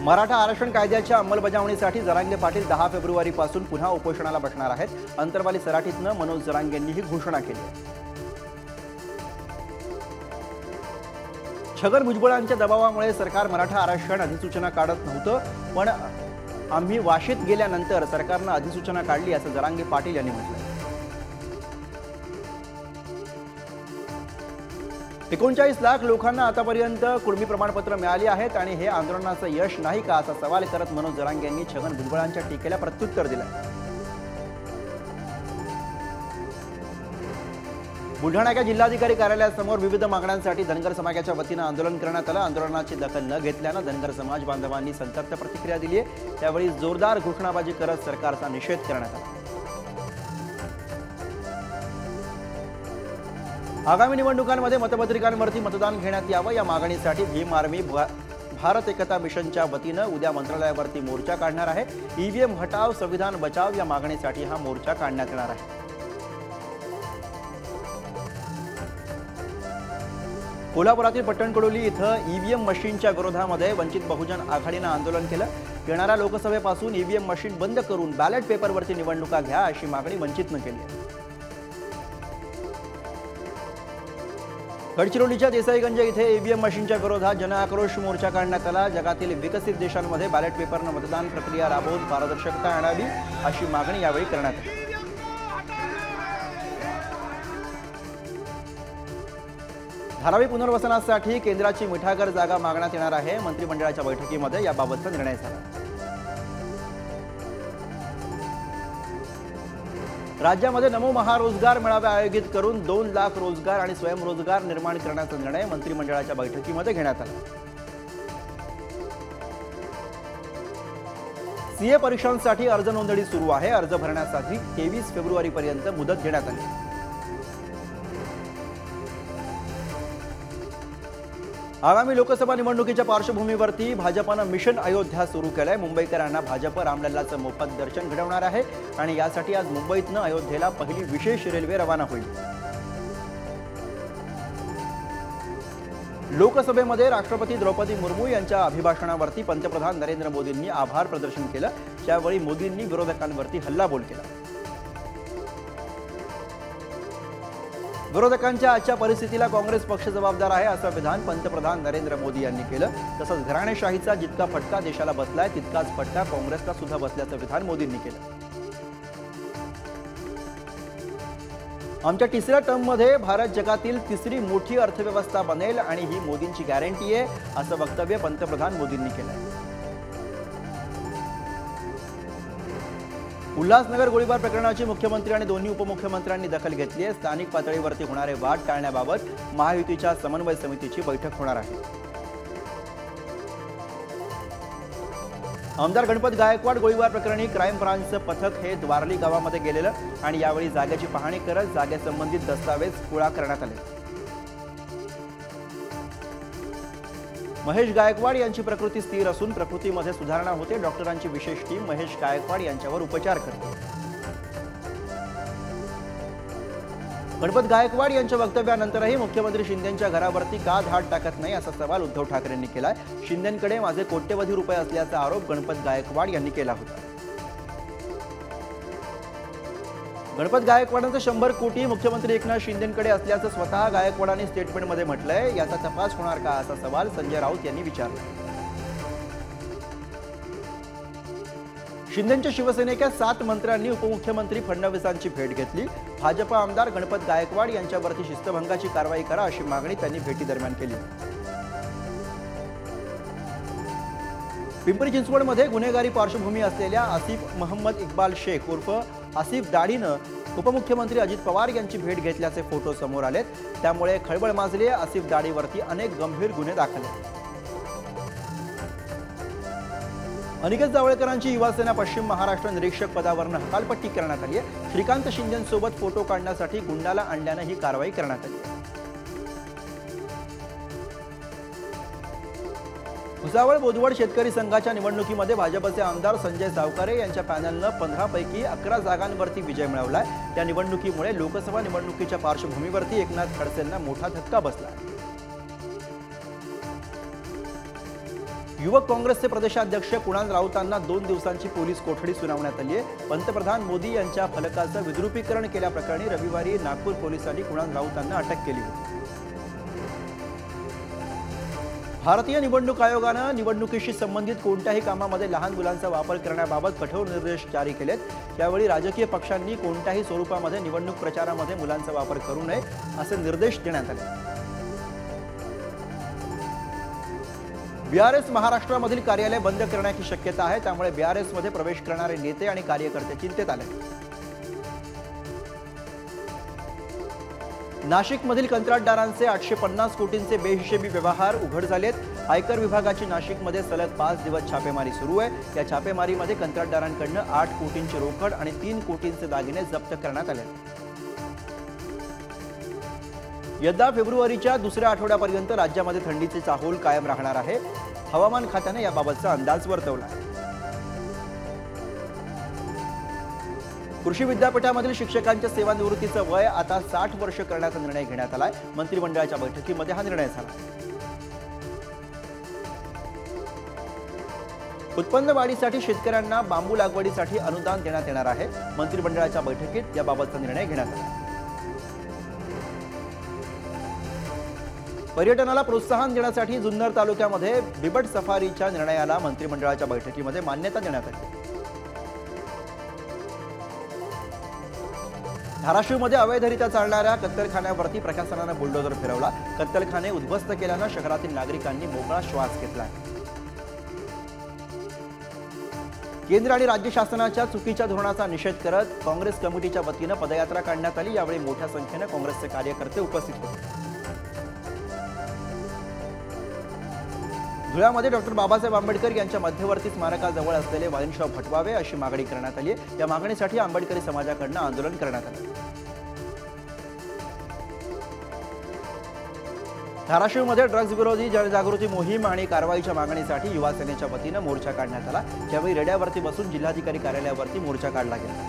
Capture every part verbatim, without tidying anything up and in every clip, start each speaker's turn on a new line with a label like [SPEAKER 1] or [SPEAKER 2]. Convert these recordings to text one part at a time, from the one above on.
[SPEAKER 1] मराठा आरक्षण कायद्याच्या अंमलबजावणीसाठी जरांगे पाटील दहा फेब्रुवारी पासून पुन्हा उपोषणाला बसणार आहेत। अंतरवाली सराटीतनं मनोज जरांगेंनी ही घोषणा केली आहे। छगन भुजबळांच्या दबावामुळे सरकार मराठा आरक्षण अधिसूचना काढत नव्हतं, पण आम्ही वाशीत गेल्यानंतर सरकारनं अधिसूचना काढली असं जरांगे पाटील यांनी म्हटलं। एकोणचाळीस लाख लोकांना आतापर्यंत कुणबी प्रमाणपत्र मिळाली आहेत आणि हे आंदोलनाचं यश नाही का असा सवाल करत मनोज जरांगे यांनी छगन भुजबळांच्या टीकेला प्रत्युत्तर दिलं। बुलढाणा जिल्हाधिकारी कार्यालयासमोर विविध मागण्यांसाठी धनगर समाजाच्या वतीनं आंदोलन करण्यात आलं। आंदोलनाची दखल न घेतल्यानं धनगर समाज बांधवांनी संतप्त प्रतिक्रिया दिली आहे। त्यावेळी जोरदार घोषणाबाजी करत सरकारचा निषेध करण्यात आला। आगामी निवडणुकांमध्ये मतपत्रिकांवरती मतदान घेण्यात यावं या मागणीसाठी भीम आर्मी भारत एकता मिशनच्या वतीनं उद्या मंत्रालयावरती मोर्चा काढणार आहे। ईव्हीएम हटाव संविधान बचाव या मागणीसाठी हा मोर्चा काढण्यात येणार आहे। कोल्हापुरातील पट्टणकडोली इथं ईव्हीएम मशीनच्या विरोधामध्ये वंचित बहुजन आघाडीनं आंदोलन केलं। येणाऱ्या लोकसभेपासून ईव्हीएम मशीन बंद करून बॅलेट पेपरवरती निवडणुका घ्या अशी मागणी वंचितनं केली आहे। गडचिरोलीच्या देसाईगंज इथे ईव्हीएम मशीनच्या विरोधात जनआक्रोश मोर्चा काढण्यात आला। जगातील विकसित देशांमध्ये बॅलेट पेपरनं मतदान प्रक्रिया राबवून पारदर्शकता आणावी अशी मागणी यावेळी करण्यात आली। धारावी पुनर्वसनासाठी केंद्राची मिठागर जागा मागण्यात येणार आहे। मंत्रिमंडळाच्या बैठकीमध्ये याबाबतचा निर्णय झाला। राज्यामध्ये नमो महारोजगार मेळावे आयोजित करून दोन लाख रोजगार आणि स्वयंरोजगार निर्माण करण्याचा निर्णय मंत्रिमंडळाच्या बैठकीमध्ये घेण्यात आला। सीए परीक्षांसाठी अर्ज नोंदणी सुरू आहे। अर्ज भरण्यासाठी तेवीस फेब्रुवारी पर्यंत मुदत देण्यात आली। आगामी लोकसभा निवडणुकीच्या पार्श्वभूमीवरती भाजपनं मिशन अयोध्या सुरू केलंय। मुंबईकरांना भाजप रामलल्लाचं मोफत दर्शन घडवणार आहे आणि यासाठी आज मुंबईतनं अयोध्येला पहिली विशेष रेल्वे रवाना होईल। लोकसभेमध्ये राष्ट्रपती द्रौपदी मुर्मू यांच्या अभिभाषणावरती पंतप्रधान नरेंद्र मोदींनी आभार प्रदर्शन केलं। त्यावेळी मोदींनी विरोधकांवरती हल्लाबोल केला। विरोधकांच्या आजच्या परिस्थितीला काँग्रेस पक्ष जबाबदार आहे असं विधान पंतप्रधान नरेंद्र मोदी यांनी केलं। तसंच घराणेशाहीचा जितका फटका देशाला बसलाय तितकाच फटका काँग्रेसला सुद्धा बसल्याचं विधान मोदींनी केलं। आमच्या तिसऱ्या टर्ममध्ये भारत जगातील तिसरी मोठी अर्थव्यवस्था बनेल आणि ही मोदींची गॅरंटी आहे असं वक्तव्य पंतप्रधान मोदींनी केलंय। उल्हासनगर गोळीबार प्रकरणाची मुख्यमंत्री आणि दोन्ही उपमुख्यमंत्र्यांनी दखल घेतली आहे। स्थानिक पातळीवरती होणारे वाद टाळण्याबाबत महायुतीच्या समन्वय समितीची बैठक होणार आहे। आमदार गणपत गायकवाड गोळीबार प्रकरणी क्राईम ब्रांचचं पथक हे द्वारली गावामध्ये गेलेलं आणि यावेळी जागेची पाहणी करत जागेसंबंधित दस्तावेज गोळा करण्यात आले। महेश गायकवाड यांची प्रकृती स्थिर असून प्रकृतीमध्ये सुधारणा होते। डॉक्टरांची विशेष टीम महेश गायकवाड यांच्यावर उपचार करते। गणपत गायकवाड यांच्या वक्तव्यानंतरही मुख्यमंत्री शिंदेंच्या घरावरती का धाड टाकत नाही असा सवाल उद्धव ठाकरेंनी केलाय। शिंदेंकडे माझे कोट्यवधी रुपये असल्याचा आरोप गणपत गायकवाड यांनी केला होता। गणपत गायकवाडांचे शंभर कोटी मुख्यमंत्री एकनाथ शिंदेंकडे असल्याचं स्वतः गायकवाडांनी स्टेटमेंटमध्ये म्हटलंय। याचा तपास होणार का असा सवाल संजय राऊत यांनी विचारला। शिंदेंच्या शिवसेनेच्या सात मंत्र्यांनी उपमुख्यमंत्री फडणवीसांची भेट घेतली। भाजप आमदार गणपत गायकवाड यांच्यावरती शिस्तभंगाची कारवाई करा अशी मागणी त्यांनी भेटी दरम्यान केली। पिंपरी चिंचवडमध्ये गुन्हेगारी पार्श्वभूमी असलेल्या आसिफ मोहम्मद इक्बाल शेख उर्फ आसिफ दाढीनं उपमुख्यमंत्री अजित पवार यांची भेट घेतल्याचे फोटो समोर आलेत। त्यामुळे खळबळ माजली। आसिफ दाढीवरती अनेक गंभीर गुन्हे दाखल आहेत। अनिकेत जावळकरांची युवासेना पश्चिम महाराष्ट्र निरीक्षक पदावरून हकालपट्टी करण्यात आली आहे। श्रीकांत शिंदेंसोबत फोटो काढण्यासाठी गुंडाला आणल्यानं ही कारवाई करण्यात आली आहे। भुसावळ बोदवड शेतकरी संघाच्या निवडणुकीमध्ये भाजपचे आमदार संजय सावकारे यांच्या पॅनलनं पंधरा पैकी अकरा जागांवरती विजय मिळवलाय। या निवडणुकीमुळे लोकसभा निवडणुकीच्या पार्श्वभूमीवरती एकनाथ खडसेंना मोठा धक्का बसला। युवक काँग्रेसचे प्रदेशाध्यक्ष कुणाल राऊतांना दोन दिवसांची पोलीस कोठडी सुनावण्यात आली आहे। पंतप्रधान मोदी यांच्या फलकाचं विद्रुपीकरण केल्याप्रकरणी रविवारी नागपूर पोलिसांनी कुणाल राऊतांना अटक केली होती। भारतीय निवडणूक आयोगानं निवडणुकीशी संबंधित कोणत्याही कामामध्ये लहान मुलांचा वापर करण्याबाबत कठोर निर्देश जारी केलेत। यावेळी राजकीय पक्षांनी कोणत्याही स्वरूपामध्ये निवडणूक प्रचारामध्ये मुलांचा वापर करू नये असे निर्देश देण्यात आले। बीआरएस महाराष्ट्रामधील कार्यालय बंद करण्याची शक्यता आहे, त्यामुळे बीआरएस मध्ये प्रवेश करणारे नेते आणि कार्यकर्ते चिंतेत आले। नाशिकमधील कंत्राटदारांचे आठशे पन्नास कोटींचे बेहिशेबी व्यवहार उघड झालेत। आयकर विभागाची नाशिकमध्ये सलग पाच दिवस छापेमारी सुरू आहे। या छापेमारीमध्ये कंत्राटदारांकडून आठ कोटींची रोकड आणि तीन कोटींचे दागिने जप्त करण्यात आले। यंदा फेब्रुवारीच्या दुसऱ्या आठवड्यापर्यंत राज्यामध्ये थंडीचे चाहूल कायम राहणार आहे। हवामान खात्याने याबाबतचा अंदाज वर्तवला आहे। कृषी विद्यापीठामधील शिक्षकांच्या सेवानिवृत्तीचं वय आता साठ वर्ष करण्याचा निर्णय घेण्यात आलाय। मंत्रिमंडळाच्या बैठकीमध्ये हा निर्णय झाला। उत्पन्न वाढीसाठी शेतकऱ्यांना बांबू लागवडीसाठी अनुदान देण्यात येणार आहे। मंत्रिमंडळाच्या बैठकीत याबाबतचा निर्णय घेण्यात आला। पर्यटनाला प्रोत्साहन देण्यासाठी जुन्नर तालुक्यामध्ये बिबट सफारीच्या निर्णयाला मंत्रिमंडळाच्या बैठकीमध्ये मान्यता देण्यात आली। धाराशिवमध्ये अवैधरित्या चालणाऱ्या कत्तलखान्यावरती प्रशासनाने बुलडोजर फिरवला। कत्तलखाने उद्ध्वस्त केल्यानं शहरातील नागरिकांनी मोकळा श्वास घेतला। केंद्र आणि राज्य शासनाच्या चुकीच्या धोरणाचा निषेध करत काँग्रेस कमिटीच्या वतीनं पदयात्रा काढण्यात आली। यावेळी मोठ्या संख्येने काँग्रेसचे कार्यकर्ते उपस्थित होते। धुळ्यामध्ये डॉक्टर बाबासाहेब आंबेडकर यांच्या मध्यवर्ती स्मारकाजवळ असलेले वाईन शॉप हटवावे अशी मागणी करण्यात आली आहे। या मागणीसाठी आंबेडकरी समाजाकडून आंदोलन करण्यात आले। धाराशिवमध्ये ड्रग्ज विरोधी जनजागृती मोहीम आणि कारवाईच्या मागणीसाठी युवा सेनेच्या वतीनं मोर्चा काढण्यात आला। यावेळी रेड्यावरती बसून जिल्हाधिकारी कार्यालयावरती मोर्चा काढला गेला।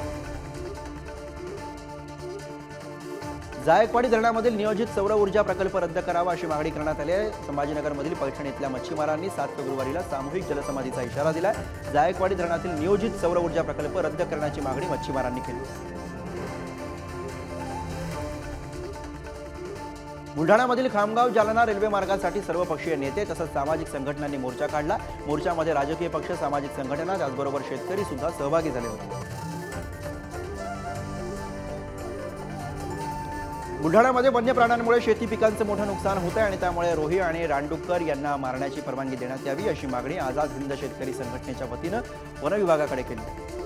[SPEAKER 1] जायकवाडी धरणामधील नियोजित सौर ऊर्जा प्रकल्प रद्द करावा अशी मागणी करण्यात आली आहे। संभाजीनगरमधील पैठण इथल्या मच्छीमारांनी सात फेब्रुवारीला सामूहिक जलसमाधीचा इशारा दिलाय। जायकवाडी धरणातील नियोजित सौर ऊर्जा प्रकल्प रद्द करण्याची मागणी मच्छीमारांनी केली। बुलढाण्यामधील खामगाव जालना रेल्वे मार्गासाठी सर्वपक्षीय नेते तसंच सामाजिक संघटनांनी मोर्चा काढला। मोर्चामध्ये राजकीय पक्ष, सामाजिक संघटना त्याचबरोबर शेतकरी सुद्धा सहभागी झाले होते। बुलढाण्यामध्ये वन्य प्राण्यांमुळे शेती पिकांचं मोठं नुकसान होत आहे आणि त्यामुळे रोही आणि रानडुक्कर यांना मारण्याची परवानगी देण्यात यावी अशी मागणी आझाद हिंद शेतकरी संघटनेच्या वतीनं वन विभागाकडे केली।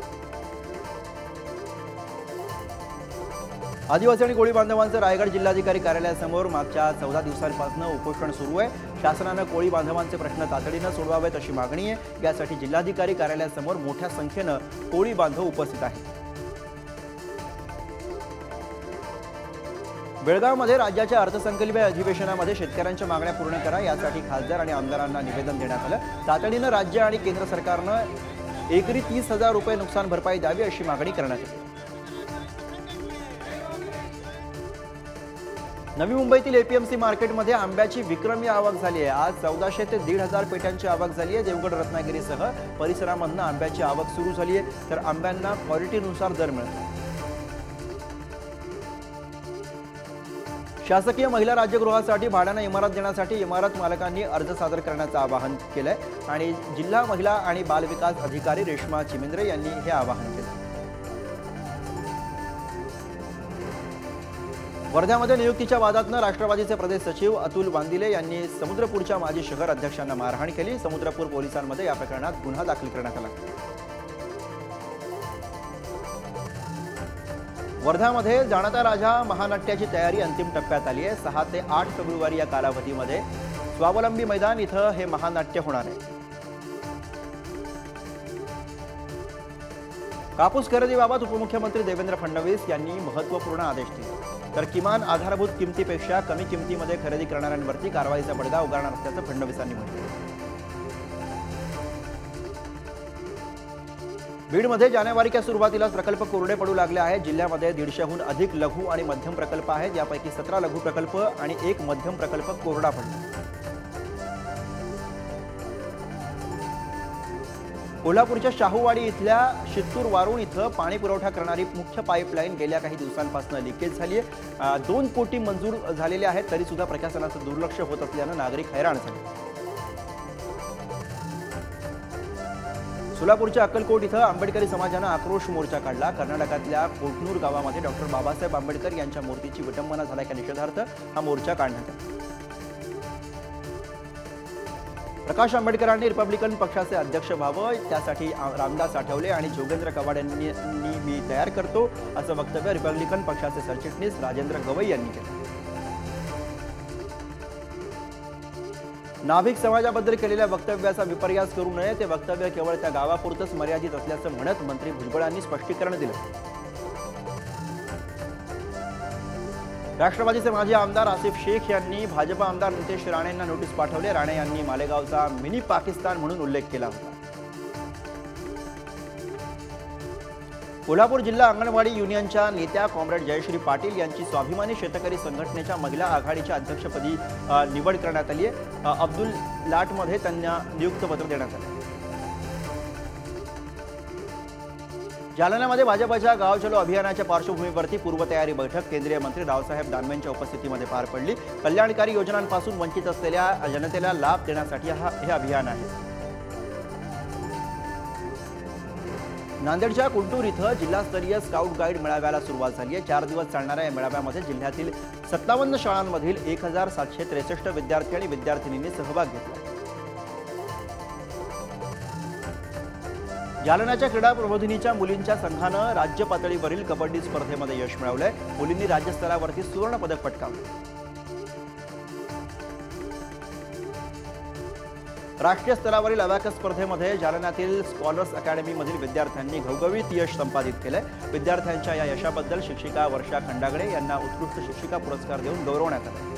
[SPEAKER 1] आदिवासी आणि कोळी बांधवांचं रायगड जिल्हाधिकारी कार्यालयासमोर मागच्या चौदा दिवसांपासून उपोषण सुरू आहे। शासनानं कोळी बांधवांचे प्रश्न तातडीनं सोडवावेत अशी मागणी आहे। यासाठी जिल्हाधिकारी कार्यालयासमोर मोठ्या संख्येनं कोळी बांधव उपस्थित आहेत। बेळगावमध्ये राज्याच्या अर्थसंकल्पीय अधिवेशनामध्ये शेतकऱ्यांच्या मागण्या पूर्ण करा यासाठी खासदार आणि आमदारांना निवेदन देण्यात आलं। तातडीनं राज्य आणि केंद्र सरकारनं एकरी तीस हजार रुपये नुकसान भरपाई द्यावी अशी मागणी करण्यात आली। नवी मुंबईतील एपीएमसी मार्केटमध्ये आंब्याची विक्रमी आवक झाली आहे। आज चौदाशे ते दीड हजार पेट्यांची आवक झाली आहे। देवगड, रत्नागिरीसह परिसरामधून आंब्याची आवक सुरू झाली आहे, तर आंब्यांना क्वालिटीनुसार दर मिळतो। शासकीय महिला राज्यगृहासाठी भाड्याने इमारत देण्यासाठी इमारत मालकांनी अर्ज सादर करण्याचं आवाहन केलंय आणि जिल्हा महिला आणि बाल विकास अधिकारी रेश्मा चिमेंद्रे यांनी हे आवाहन केलं। वर्ध्यामध्ये नियुक्तीच्या वादातनं राष्ट्रवादीचे प्रदेश सचिव अतुल वांदिले यांनी समुद्रपूरच्या माजी शहर अध्यक्षांना मारहाण केली। समुद्रपूर पोलिसांमध्ये या प्रकरणात गुन्हा दाखल करण्यात आला। वर्ध्यामध्ये जाणता राजा महानाट्याची तयारी अंतिम टप्प्यात आली आहे। सहा ते आठ फेब्रुवारी या कालावधीमध्ये स्वावलंबी मैदान इथं हे महानाट्य होणार आहे। कापूस खरेदीबाबत उपमुख्यमंत्री देवेंद्र फडणवीस यांनी महत्त्वपूर्ण आदेश दिले, तर किमान आधारभूत किमतीपेक्षा कमी किमतीमध्ये खरेदी करणाऱ्यांवरती कारवाईचा बडगा उगारणार असल्याचं फडणवीसांनी म्हटलं। बीडमध्ये जानेवारीच्या सुरुवातीलाच प्रकल्प कोरडे पडू लागले आहेत। जिल्ह्यामध्ये दीडशेहून अधिक लघु आणि मध्यम प्रकल्प आहेत। यापैकी सतरा लघु प्रकल्प आणि एक मध्यम प्रकल्प कोरडा पडला। कोल्हापूरच्या शाहूवाडी इथल्या शित्तूर वारुण इथं पाणी पुरवठा करणारी मुख्य पाईपलाईन गेल्या काही दिवसांपासून लिकेज झाली आहे। दोन कोटी मंजूर झालेले आहेत तरी सुद्धा प्रशासनाचं दुर्लक्ष होत असल्यानं नागरिक हैराण झाले। सोलापूरच्या अक्कलकोट इथं आंबेडकरी समाजानं आक्रोश मोर्चा काढला। कर्नाटकातल्या कोटनूर गावामध्ये डॉक्टर बाबासाहेब आंबेडकर यांच्या मूर्तीची विटंबना झाल्याच्या निषेधार्थ हा मोर्चा काढण्यात आला। प्रकाश आंबेडकरांनी रिपब्लिकन पक्षाचे अध्यक्ष व्हावं त्यासाठी रामदास आठवले आणि जोगेंद्र कवाड यांनी मी तयार करतो असं वक्तव्य रिपब्लिकन पक्षाचे सरचिटणीस राजेंद्र गवई यांनी केलं। नाभिक समाजाबद्दल केलेल्या वक्तव्याचा विपर्यास करू नये, ते वक्तव्य केवळ त्या गावापुरतच मर्यादित असल्याचं म्हणत मंत्री भुजबळांनी स्पष्टीकरण दिलं। राष्ट्रवादीचे माजी आमदार आसिफ शेख यांनी भाजप आमदार नितेश राणेंना नोटीस पाठवले। राणे यांनी मालेगावचा मिनी पाकिस्तान म्हणून उल्लेख केला होता। कोल्हापूर जिल्हा अंगणवाडी युनियनच्या नेत्या कॉम्रेड जयश्री पाटील यांची स्वाभिमानी शेतकरी संघटनेच्या महिला आघाडीच्या अध्यक्षपदी निवड करण्यात आली आहे। अब्दुल लाटमध्ये त्यांना नियुक्तपत्र देण्यात आले। जालन्यामध्ये भाजपच्या गाव चलो अभियानाच्या पार्श्वभूमीवरती पूर्वतयारी बैठक केंद्रीय मंत्री रावसाहेब दानवेंच्या उपस्थितीमध्ये पार पडली। कल्याणकारी योजनांपासून वंचित असलेल्या जनतेला लाभ देण्यासाठी हा हे अभियान आहे। नांदेडच्या कुंटूर इथं जिल्हास्तरीय स्काउट गाईड मेळाव्याला सुरुवात झाली आहे। चार दिवस चालणाऱ्या या मेळाव्यामध्ये जिल्ह्यातील सत्तावन्न शाळांमधील एक हजार सातशे त्रेसष्ट विद्यार्थी आणि विद्यार्थिनींनी सहभाग घेतला। जालन्याच्या क्रीडा प्रबोधिनीच्या मुलींच्या संघानं राज्य पातळीवरील कबड्डी स्पर्धेमध्ये यश मिळवलंय। मुलींनी राज्यस्तरावरती सुवर्ण पदक पटकावलं। राष्ट्रीय स्तरावरील अबॅकस स्पर्धेमध्ये जालन्यातील स्कॉलर्स अकॅडमीमधील विद्यार्थ्यांनी घवघवीत यश संपादित केलंय। विद्यार्थ्यांच्या या यशाबद्दल शिक्षिका वर्षा खंडागडे यांना उत्कृष्ट शिक्षिका पुरस्कार देऊन गौरवण्यात आलं।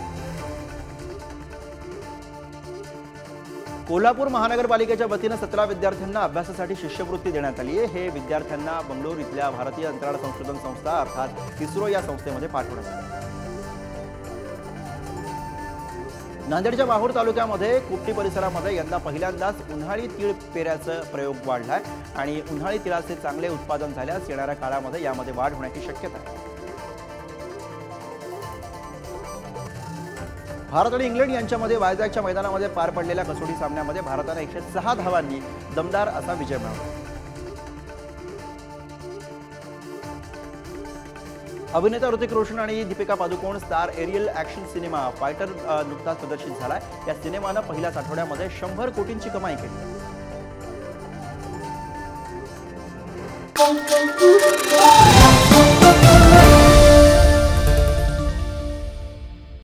[SPEAKER 1] कोल्हापूर महानगरपालिकेच्या वतीनं सतरा विद्यार्थ्यांना अभ्यासासाठी शिष्यवृत्ती देण्यात आली आहे। हे विद्यार्थ्यांना बंगळूर इथल्या भारतीय अंतराळ संशोधन संस्था अर्थात इस्रो या संस्थेमध्ये पाठवण्यात आलं। नांदेडच्या माहूर तालुक्यामध्ये कुपटी परिसरामध्ये यंदा पहिल्यांदाच उन्हाळी तीळ पेऱ्याचा प्रयोग वाढलाय आणि उन्हाळी तिळाचे चांगले उत्पादन झाल्यास येणाऱ्या काळामध्ये यामध्ये वाढ होण्याची शक्यता आहे। भारत आणि इंग्लंड यांच्यामध्ये वायझॅकच्या मैदानामध्ये पार पडलेल्या कसोटी सामन्यामध्ये भारताने एकशे सहा धावांनी दमदार असा विजय मिळवला। अभिनेता ऋतिक रोशन आणि Deepika Padukone star aerial action cinema fighter नुकताच प्रदर्शित झालाय। या सिनेमानं पहिल्याच आठवड्यामध्ये शंभर कोटींची कमाई केली।